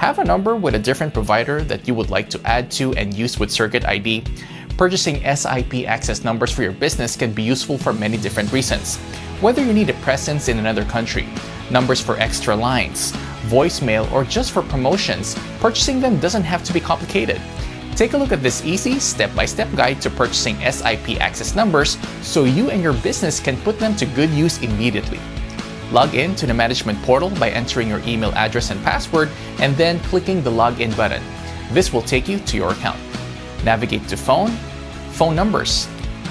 Have a number with a different provider that you would like to add to and use with Circuit ID? Purchasing SIP access numbers for your business can be useful for many different reasons. Whether you need a presence in another country, numbers for extra lines, voicemail, or just for promotions, purchasing them doesn't have to be complicated. Take a look at this easy step-by-step guide to purchasing SIP access numbers so you and your business can put them to good use immediately. Log in to the management portal by entering your email address and password and then clicking the login button. This will take you to your account. Navigate to phone numbers.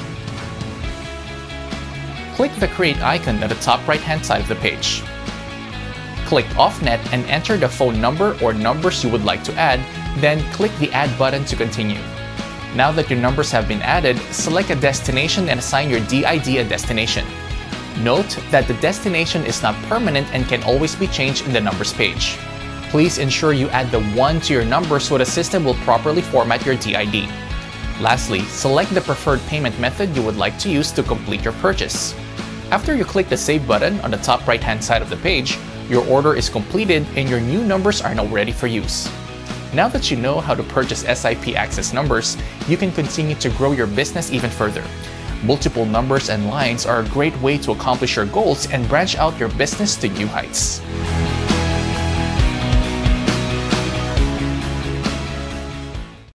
Click the create icon at the top right-hand side of the page. Click OffNet and enter the phone number or numbers you would like to add, then click the Add button to continue. Now that your numbers have been added, select a destination and assign your DID a destination. Note that the destination is not permanent and can always be changed in the numbers page. Please ensure you add the 1 to your number so the system will properly format your DID. Lastly, select the preferred payment method you would like to use to complete your purchase. After you click the Save button on the top right-hand side of the page, your order is completed and your new numbers are now ready for use. Now that you know how to purchase SIP access numbers, you can continue to grow your business even further. Multiple numbers and lines are a great way to accomplish your goals and branch out your business to new heights.